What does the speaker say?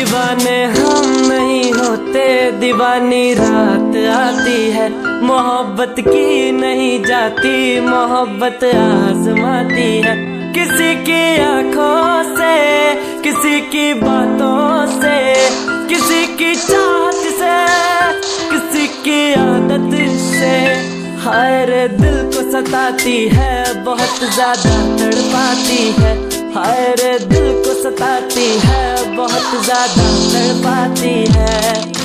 दीवाने हम नहीं होते, दीवानी रात आती है। मोहब्बत की नहीं जाती, मोहब्बत आजमाती है। किसी की आंखों से, किसी की बातों से, किसी की चाहत से, किसी की आदत से। हाय रे दिल को सताती है, बहुत ज्यादा तड़पाती है। हाय रे दिल को सताती है, बहुत ज्यादा तड़पाती है।